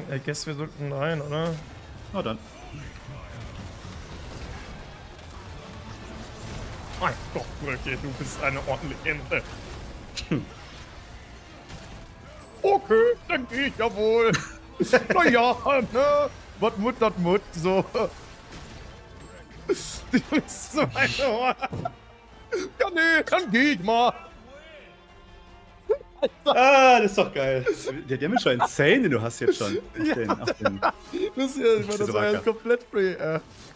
I guess wir sollten rein, oder? Na dann. Mein Gott, Broeki, du bist eine ordentliche Ente. Okay, dann geh ich ja wohl. Naja, ne? Was Mut, das Mut, so. Du bist so eine... Ja, nee, dann geh ich mal. Ah, das ist doch geil. Der Damage war insane, den du hast jetzt schon. Ja, das war jetzt komplett free.